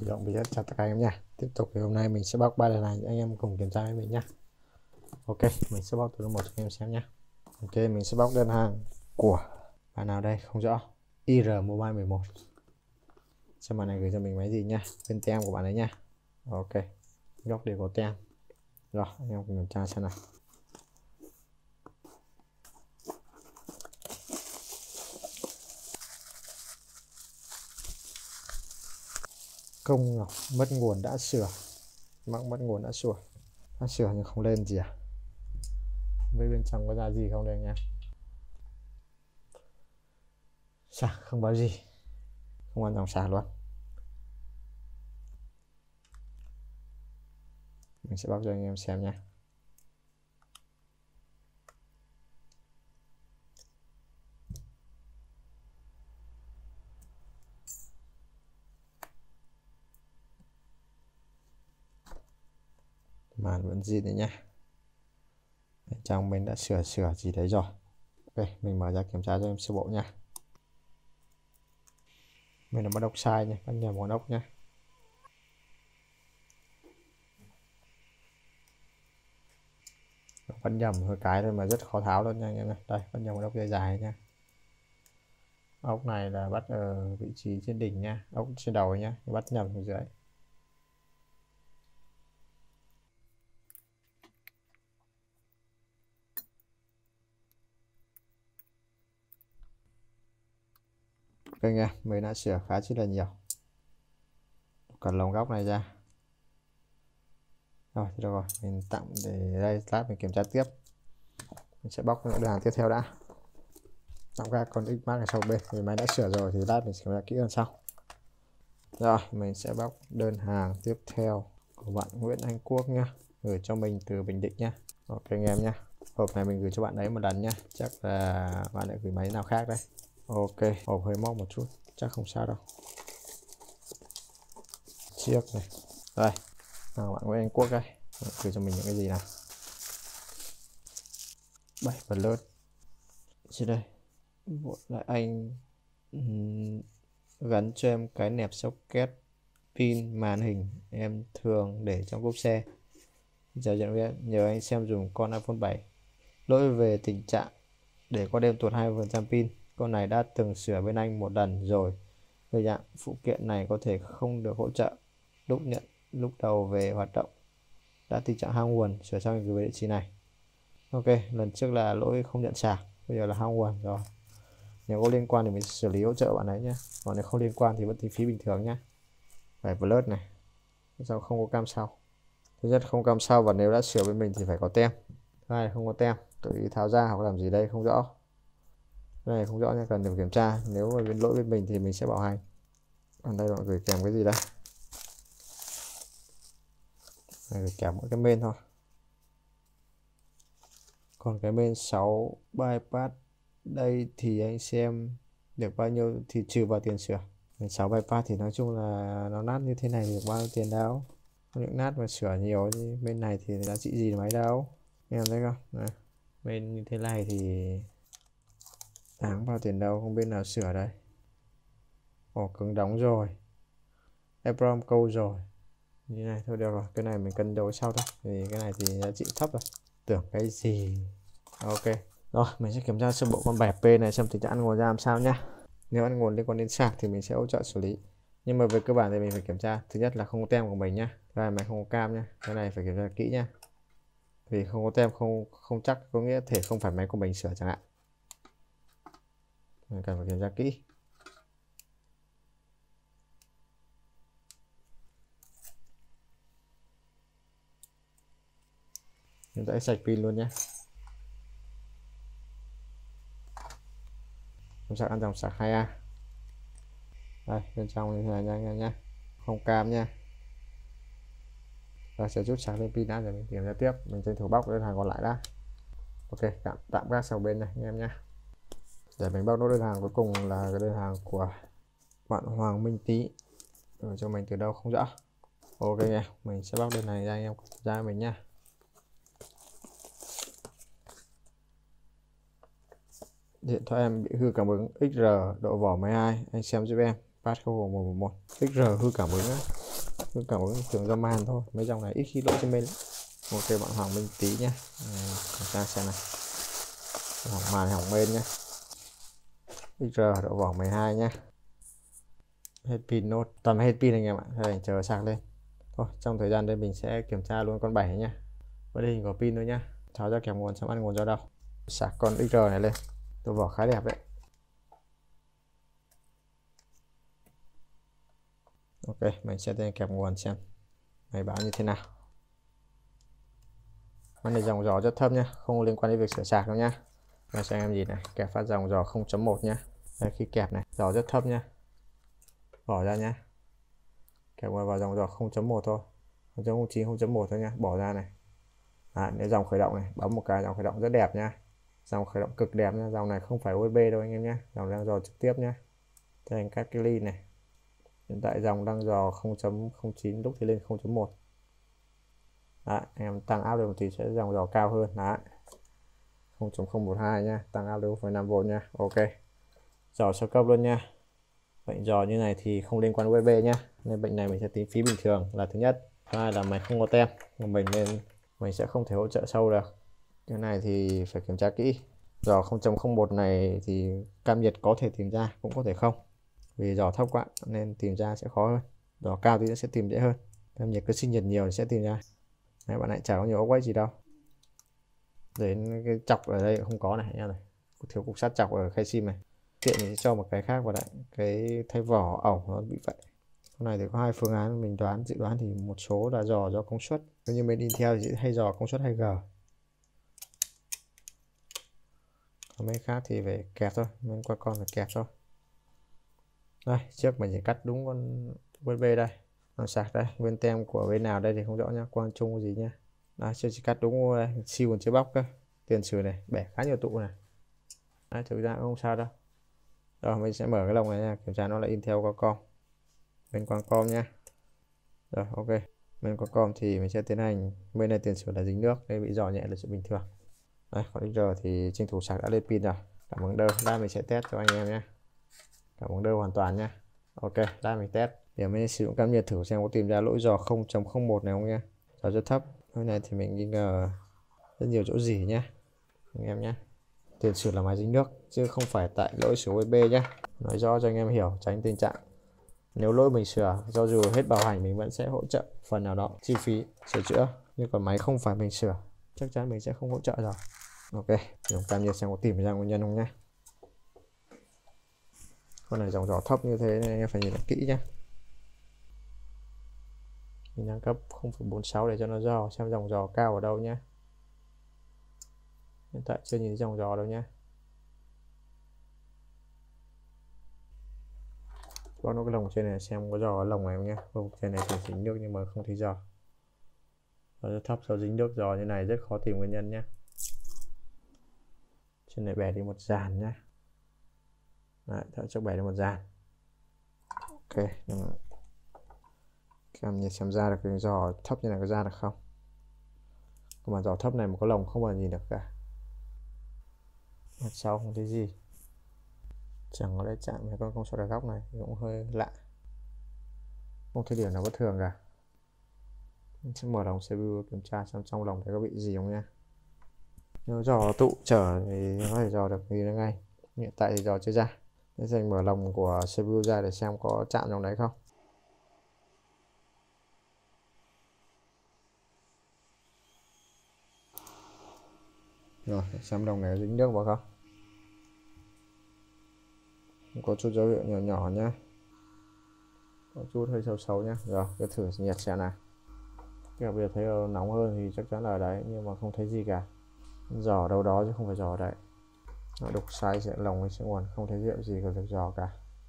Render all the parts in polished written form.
Khởi động video chào tất cả anh em nha. Tiếp tục thì hôm nay mình sẽ bóc 3 lần này, anh em cùng kiểm tra với mình nhá. Ok, mình sẽ bóc từ một cho anh em xem nhá. Ok, mình sẽ bóc đơn hàng của bạn nào đây không rõ. IR Mobile 11. Xem bạn này gửi cho mình máy gì nhá. Bên tem của bạn ấy nha. Ok, góc đều có tem. Rồi, anh em cùng kiểm tra xem nào. Công ngọc mất nguồn đã sửa. Mắc mất nguồn đã sửa nhưng không lên gì à? Với bên trong có ra gì không đây anh em? Sạc không báo gì, không ăn dòng sạc luôn. Mình sẽ bóc cho anh em xem nha. Màn vẫn zin đấy nhá. Bên trong mình đã sửa gì đấy rồi. Ok, mình mở ra kiểm tra cho em sơ bộ nha. Mình là bắt ốc sai nhé, bắt nhầm con ốc nhé. Bắt nhầm hơi cái thôi mà rất khó tháo luôn nha anh em này. Đây, bắt nhầm con ốc dây dài nha. Ốc này là bắt ở vị trí trên đỉnh nha, ốc trên đầu nhá, bắt nhầm ở dưới. Ok nha, mình đã sửa khá chi là nhiều. Còn lồng góc này ra. Rồi, được rồi, mình tạm để đây, lát mình kiểm tra tiếp. Mình sẽ bóc những đơn hàng tiếp theo đã. Tạm các con x mark ở sau bên, vì máy đã sửa rồi thì lát mình sẽ kiểm tra kỹ hơn sau. Rồi, mình sẽ bóc đơn hàng tiếp theo của bạn Nguyễn Anh Quốc nhá, gửi cho mình từ Bình Định nhá. Ok anh em nhá. Hộp này mình gửi cho bạn đấy một lần nhá, chắc là bạn lại gửi máy nào khác đây. Ok, hộp hơi móc một chút, chắc không sao đâu. Chiếc này. Đây, nào bạn Nguyễn Anh Quốc đây, gửi cho mình những cái gì nào. 7 phần lớn. Trên đây. Một là anh gắn cho em cái nẹp socket pin màn hình em thường để trong cốp xe. Chào nhận biết, nhờ anh xem dùng con iPhone 7. Lỗi về tình trạng để có đêm tuột 20% pin. Con này đã từng sửa bên anh một lần rồi. Về dạng phụ kiện này có thể không được hỗ trợ lúc đầu về hoạt động. Đã tình trạng hao nguồn, sửa xong gửi về địa chỉ này. Ok, lần trước là lỗi không nhận sạc, bây giờ là hao nguồn rồi. Nếu có liên quan thì mình xử lý hỗ trợ bạn ấy nhé. Còn nếu không liên quan thì vẫn tính phí bình thường nhé. Phải plus này. Sao không có cam sau? Thứ nhất không cam sau, và nếu đã sửa bên mình thì phải có tem. Thứ hai không có tem, tự ý tháo ra hoặc làm gì đây không rõ. Cái này không rõ nha, cần được kiểm tra. Nếu mà bên lỗi bên mình thì mình sẽ bảo hành. Còn đây bạn gửi kèm cái gì đây? Này gửi kèm mỗi cái main thôi. Còn cái main 6 bypass đây thì anh xem được bao nhiêu thì trừ vào tiền sửa. 6 bypass thì nói chung là nó nát như thế này thì được bao nhiêu tiền đâu. Những nát mà sửa nhiều thì bên này thì giá trị gì mấy đâu. Em thấy không? Này. Bên như thế này thì đáng bao tiền đâu, không bên nào sửa đây. Ồ, cứng đóng rồi. EEPROM câu rồi. Như này thôi được rồi, cái này mình cân đối sau thôi. Vì cái này thì giá trị thấp rồi. Tưởng cái gì. Ok. Rồi, mình sẽ kiểm tra sơ bộ con 7P này xem tình trạng ăn nguồn ra làm sao nhá. Nếu ăn nguồn liên quan đến sạc thì mình sẽ hỗ trợ xử lý. Nhưng mà về cơ bản thì mình phải kiểm tra. Thứ nhất là không có tem của mình nhá. Thứ hai máy không có cam nhá. Cái này phải kiểm tra kỹ nhá. Vì không có tem không chắc có nghĩa thể không phải máy của mình sửa chẳng hạn. Mình cần phải kiểm tra kỹ. Mình sẽ sạch pin luôn nhé. Chúng ta ăn dòng sạc 2A. Đây, bên trong như thế này nha anh em nhé. Không cam nha. Và sẽ rút sạc lên pin đã rồi mình kiểm tra tiếp. Mình tranh thủ bóc đơn hàng còn lại đã. Ok, tạm gác sang bên này anh em nhé. Để mình bóc nốt đơn hàng cuối cùng là cái đơn hàng của bạn Hoàng Minh Tý, gửi cho mình từ đâu không rõ. Ok nha, mình sẽ bóc đơn này ra anh em ra mình nha. Điện thoại em bị hư cảm ứng XR độ vỏ 12, anh xem giúp em. Pass 00111. XR hư cảm ứng á. cứ cảm tưởng do màn thôi, mấy dòng này ít khi lỗi trên bên. Ok bạn Hoàng Minh tí nhá. Kiểm tra xem này, hỏng màn hỏng bên nhá. XR độ vỏ 12 nhá. Hết pin nốt, tầm hết pin anh em ạ. Thôi chờ sạc lên. Thôi trong thời gian đây mình sẽ kiểm tra luôn con 7 nhá. Với đây có pin nữa nhá. Tháo ra kèm nguồn, xong ăn nguồn do đâu. Sạc con XR này lên. Độ vỏ khá đẹp đấy. Ok, mình sẽ kẹp nguồn xem máy báo như thế nào. Con này dòng gió rất thấp nhá, không liên quan đến việc sửa sạc đâu nhá. Đây cho anh em nhìn này, kẹp phát dòng gió 0.1 nhá. Đây, khi kẹp này, gió rất thấp nhá. Bỏ ra nhá. Kẹp vào dòng gió 0.1 thôi. 0.09, 0.1 thôi nhá, bỏ ra này. Nếu dòng khởi động này, bấm một cái dòng khởi động rất đẹp nhá. Dòng khởi động cực đẹp nhá, dòng này không phải USB đâu anh em nhé, dòng đang dò trực tiếp nhá. Thành các cái ly này. Hiện tại dòng đang dò 0.09, lúc thì lên 0.1. Đấy, em tăng áp được thì sẽ dòng dò cao hơn. Đấy, 0.012 nhá, tăng áp được 1,5V nhá. Ok, dò sơ cấp luôn nha. Bệnh dò như này thì không liên quan USB nhá, nên bệnh này mình sẽ tính phí bình thường là thứ nhất. Thứ hai là máy không có tem của mình nên mình sẽ không thể hỗ trợ sâu được. Cái này thì phải kiểm tra kỹ. Dò 0.01 này thì cam nhiệt có thể tìm ra, cũng có thể không, vì dò thấp quá nên tìm ra sẽ khó hơn. Dò cao thì sẽ tìm dễ hơn, cam nhiệt cứ sinh nhiệt nhiều thì sẽ tìm ra. Đấy, bạn lại chả có nhiều ốc quay gì đâu. Đến cái chọc ở đây không có này nha, này thiếu cục sắt chọc ở khay sim này. Tiện mình sẽ cho một cái khác vào đấy, cái thay vỏ ổng nó bị vậy. Con này thì có hai phương án mình đoán, dự đoán thì một số là dò do công suất, nếu như bên Intel thì hay dò công suất 2G. Còn mấy khác thì phải kẹp thôi, bên qua con phải kẹp thôi. Đây, trước mình chỉ cắt đúng con USB đây, nó sạc đây, bên tem của bên nào đây thì không rõ nhá, quang trung gì nhá. Đây, chưa chỉ cắt đúng đây, siêu còn chưa bóc cơ, tiền sử này bẻ khá nhiều tụ này. Đấy, thực ra cũng không sao đâu. Rồi mình sẽ mở cái lồng này nha, kiểm tra nó là Intel Qualcomm, bên Qualcomm nhá. Rồi ok, bên Qualcomm thì mình sẽ tiến hành, bên này tiền sử là dính nước, đây bị dò nhẹ là chuyện bình thường. Đây, còn XR thì tranh thủ sạc đã lên pin rồi. Cảm ứng đơ, đây mình sẽ test cho anh em nhé. Cảm ứng đơ hoàn toàn nhé. Ok, đây mình test. Để mình sử dụng cảm nhiệt thử xem có tìm ra lỗi dò 0.01 này không nha. Dò rất thấp. Cái này thì mình nghi ngờ rất nhiều chỗ gì nhé anh em nhé. Tiền sử là máy dính nước chứ không phải tại lỗi sửa USB nhé. Nói rõ cho anh em hiểu, tránh tình trạng nếu lỗi mình sửa, do dù hết bảo hành mình vẫn sẽ hỗ trợ phần nào đó chi phí sửa chữa, nhưng còn máy không phải mình sửa chắc chắn mình sẽ không hỗ trợ rồi. Ok, dùng cam nhiệt xem có tìm ra nguyên nhân không nhé. Con này dòng gió thấp như thế nên anh em phải nhìn kỹ nhé. Mình đang cấp 0,46 để cho nó dò xem dòng gió cao ở đâu nhé. Hiện tại chưa nhìn thấy dòng gió đâu nhé. Có nó cái lồng trên này xem có giò ở lồng này không nhé. Lồng trên này thì dính nước nhưng mà không thấy giò. Nó rất thấp, sau dính nước giò như này rất khó tìm nguyên nhân nhé. Trên này bẻ đi một dàn nhé. Đấy, thợ chắc bẻ đi một dàn. Ok, nhưng mà em nhìn xem ra được cái giò thấp như này có ra được không. Mà giò thấp này mà có lồng không bao giờ nhìn được cả. Mặt sau không thấy gì, chẳng có lẽ chạm với con công suất ở góc này cũng hơi lạ, không thấy điểm nào bất thường cả. Mình sẽ mở lồng CPU kiểm tra xem trong lồng thấy có bị gì không nha. Nếu giò tụ trở thì có thể dò được gì nữa ngay. Hiện tại thì dò chưa ra. Để dành mở lồng của CPU ra để xem có chạm trong đấy không. Rồi, xem lồng này dính nước vào không. Có chút dấu hiệu nhỏ nhỏ nhá, có chút hơi sâu sâu nhá. Rồi cứ thử nhiệt xem nào. Cái bây giờ thấy nóng hơn thì chắc chắn là ở đấy, nhưng mà không thấy gì cả. Giò đâu đó chứ không phải giò ở đấy. Nó đục sai sẽ lồng sẽ nguồn, không thấy hiệu gì của việc giò cả.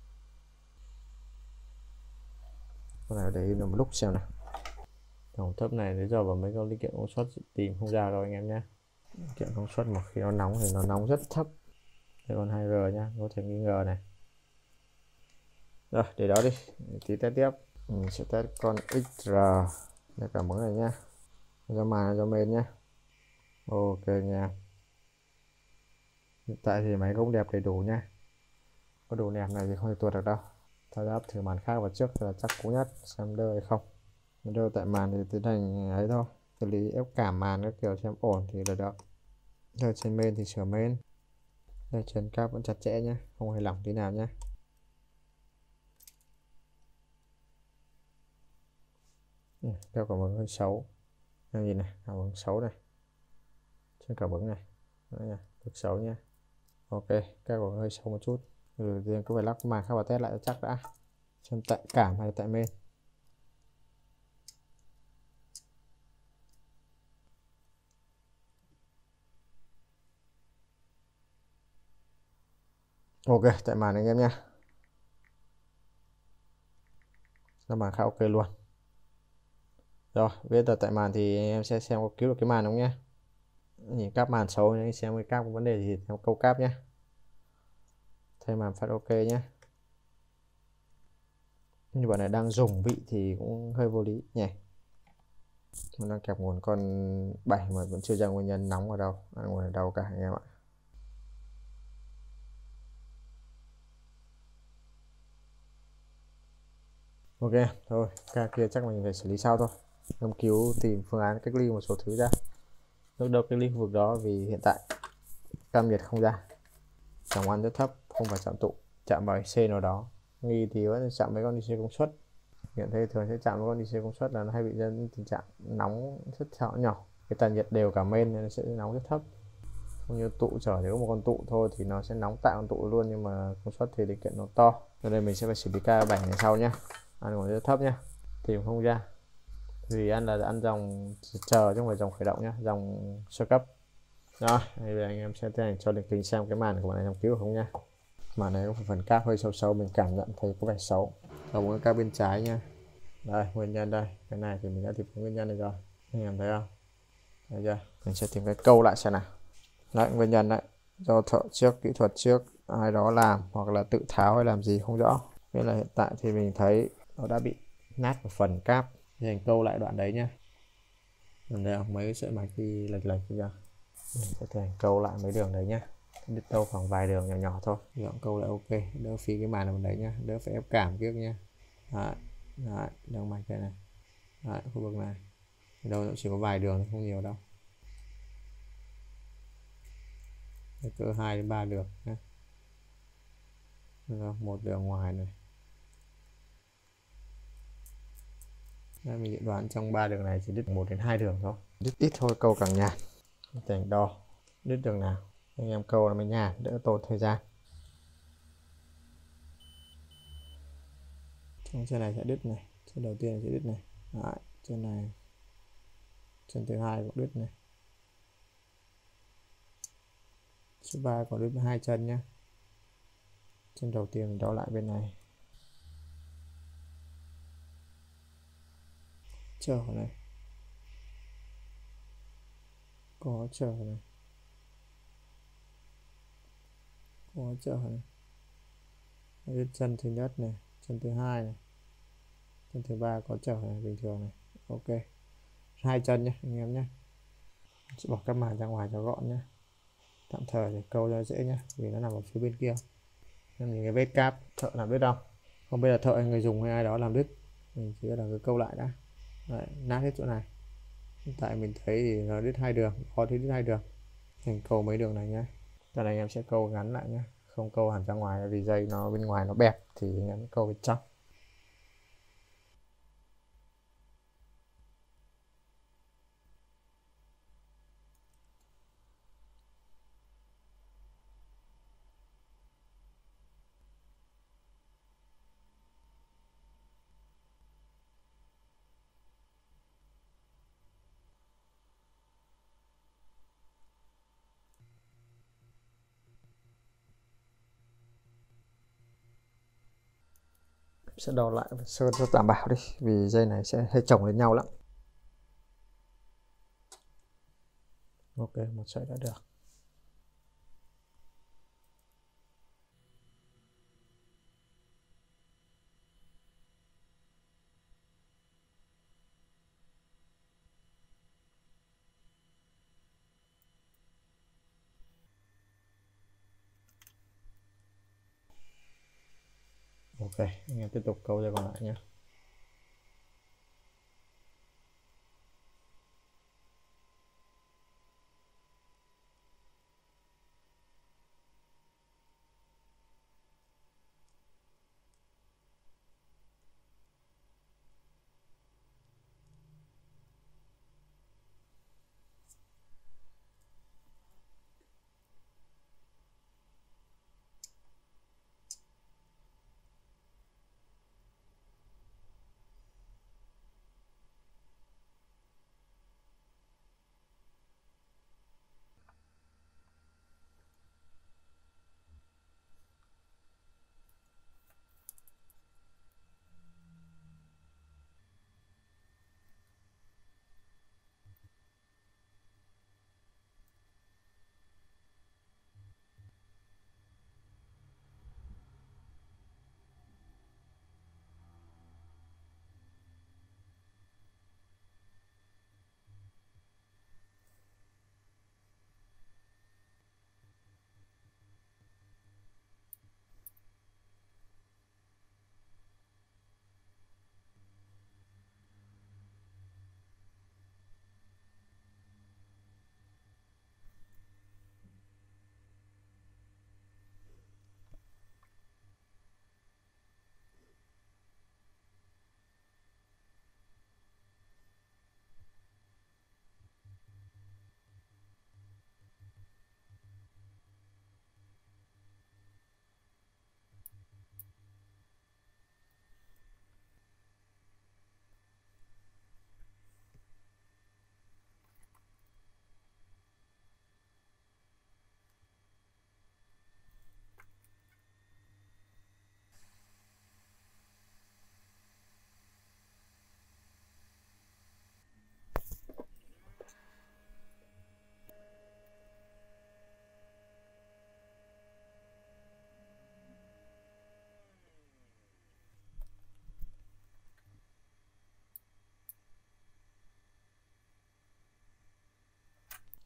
Con này để im một lúc xem nào. Tổng thấp này nếu giờ vào mấy con linh kiện công suất tìm không ra đâu anh em nhé. Linh kiện công suất mà khi nó nóng thì nó nóng rất thấp. Đây còn 2R nhá, có thể nghi ngờ này. Rồi để đó đi, tí test tiếp. Mình sẽ test con XR để cảm ứng này nhá, do màn do main nhá. Ok nha. Hiện tại thì máy cũng đẹp đầy đủ nha. Có đồ nẹp này thì không thể tuột được đâu. Thao tác thử màn khác vào trước là chắc cú nhất, xem đơ hay không. đâu tại màn thì tiến hành ấy thôi, xử lý ép cảm màn các kiểu xem ổn thì là được. Rồi trên main thì sửa main. Đây chân cáp vẫn chặt chẽ nhé, không hề lỏng tí nào nhé. Đeo cảm ứng hơi xấu. Em nhìn này, cảm ứng xấu này. Chân cảm ứng này. Đó nha, cực xấu nha. Ok, các cảm ứng hơi xấu một chút. Đầu tiên cứ phải lắp màn khác và test lại cho chắc đã. Xem tại cảm hay tại main. Ok, tại màn anh em nhé. Ra màn khá ok luôn. Rồi, biết được tại màn thì em sẽ xem có cứu được cái màn không nhé. Nhìn cáp màn xấu anh xem cái cáp có vấn đề gì thì em câu cáp nhé. Thay màn phát ok nhé. Như bạn này đang dùng vị thì cũng hơi vô lý nhỉ. Mình đang kẹp nguồn con 7 mà vẫn chưa ra nguyên nhân nóng ở đâu. Nguồn ở đâu cả anh em ạ. Ok, thôi, ca kia chắc mình phải xử lý sau thôi. Nghiên cứu tìm phương án cách ly một số thứ ra. Lúc đầu cách ly khu vực đó vì hiện tại cam nhiệt không ra. Trọng ăn rất thấp, không phải chạm tụ, chạm vào C nào đó. Nghi thì vẫn chạm với con DC công suất. Hiện thấy thường sẽ chạm với con DC công suất là nó hay bị dẫn tình trạng nóng rất nhỏ. Cái tản nhiệt đều cả main nên nó sẽ nóng rất thấp. Không như tụ trở thì có một con tụ thôi thì nó sẽ nóng tại con tụ luôn, nhưng mà công suất thì linh kiện nó to. Cho nên mình sẽ phải xử lý K7 ngày sau nhé. Ăn còn rất thấp nhé, tìm không ra vì ăn là ăn dòng chờ chứ không phải dòng khởi động nhé, dòng sơ cấp. Rồi bây giờ anh em sẽ tiến hành cho định kính xem cái màn của bạn này trong cứu không nha. Màn này có phần cáp hơi sâu mình cảm nhận thấy có vẻ xấu. Còn cái cáp bên trái nha. Đây nguyên nhân đây, cái này thì mình đã tìm nguyên nhân này rồi, anh em thấy không? Thấy chưa? Mình sẽ tìm cái câu lại xem nào. Đấy, nguyên nhân đấy do thợ trước, kỹ thuật trước ai đó làm hoặc là tự tháo hay làm gì không rõ. Nên là hiện tại thì mình thấy nó đã bị nát một phần cáp. Mình câu lại đoạn đấy nhá. Mình đây mấy cái sợi mạch đi lệch lệch chưa? Mình sẽ thành câu lại mấy đường đấy nhá. Đứt đâu khoảng vài đường nhỏ nhỏ thôi. Giọng câu lại ok, đỡ phí cái màn này đấy nhá, đỡ phải ép cảm trước nhá. Đấy, đấy, đường mạch đây này. Đấy, khu vực này. Đâu nó chỉ có vài đường, không nhiều đâu. Cỡ 2 đến 3 đường nhé. Một đường ngoài này. Đây, mình đoán trong 3 đường này chỉ đứt 1 đến 2 đường thôi. Đứt ít thôi câu càng nhàn. Thành đo đứt đường nào anh em câu là mới nhàn, đỡ tốn thời gian. Trong chân này sẽ đứt này, chân đầu tiên sẽ đứt này. Đấy, chân này, chân thứ hai cũng đứt này. Số 3 còn đứt 2 chân nhé. Chân đầu tiên mình đo lại bên này. Trở này. Có trở này. Có trở này. Đứt chân thứ nhất này, chân thứ hai này. Chân thứ ba có trở này, bình thường này. Ok. 2 chân nhé anh em nhé. Sẽ bỏ các màn ra ngoài cho gọn nhé. Tạm thời để câu cho dễ nhé, vì nó nằm ở phía bên kia. Em nhìn cái vết cáp thợ làm đứt không? Không biết là thợ hay người dùng hay ai đó làm đứt. Mình chỉ là cái câu lại đã. Đấy, nát hết chỗ này. Hiện tại mình thấy thì nó đứt 2 đường, có thấy đứt 2 đường. Mình câu mấy đường này nhé. Giờ này em sẽ câu ngắn lại nhé, không câu hẳn ra ngoài vì dây nó bên ngoài nó bẹp thì anh em câu bên trong. Sẽ đo lại sơn cho đảm bảo đi vì dây này sẽ hay chồng lên nhau lắm. Ok, một sợi đã được. Ok, anh em tiếp tục câu dây còn lại nhé.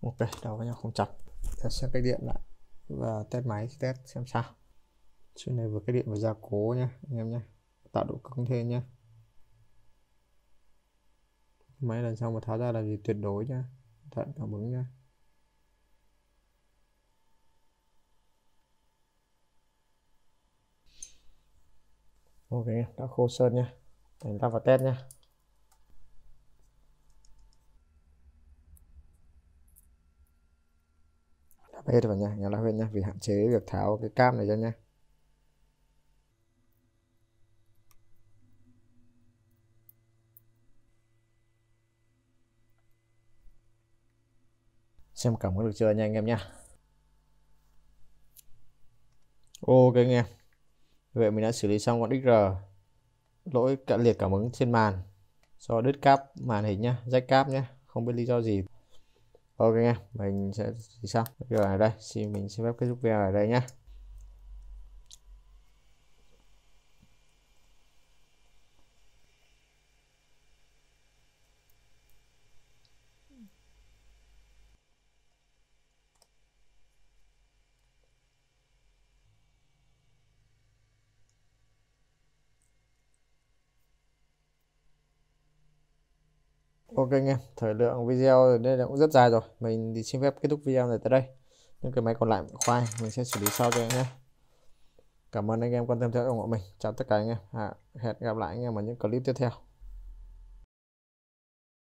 Ok, đầu với nhau không chập. Test xem cách điện lại và test máy test xem sao. Chuyện này vừa cái điện vừa gia cố nhá anh em nhé, tạo độ cứng thêm nhé. Máy lần sau mà tháo ra là gì tuyệt đối nhá, thận cảm ứng nhá. Ok, đã khô sơn nhá, mình ta vào test nhá. Đã hết rồi nha, nhà lá huyên nhá, vì hạn chế việc tháo cái cam này ra nhá. Xem cảm ứng được chưa nha anh em nhá. Ok anh em, vậy mình đã xử lý xong con XR lỗi cạn liệt cảm ứng trên màn do đứt cáp màn hình nhá, rách cáp nhá, không biết lý do gì. Ok anh em, mình sẽ xử lý xong video ở đây, mình xin phép kết thúc video ở đây nhá. Ok anh em, thời lượng video đây là cũng rất dài rồi, mình thì xin phép kết thúc video này tới đây. Những cái máy còn lại khoai mình sẽ xử lý sau cho anh nhé. Cảm ơn anh em quan tâm theo dõi ủng hộ mình. Chào tất cả anh em. Hẹn gặp lại anh em ở những clip tiếp theo.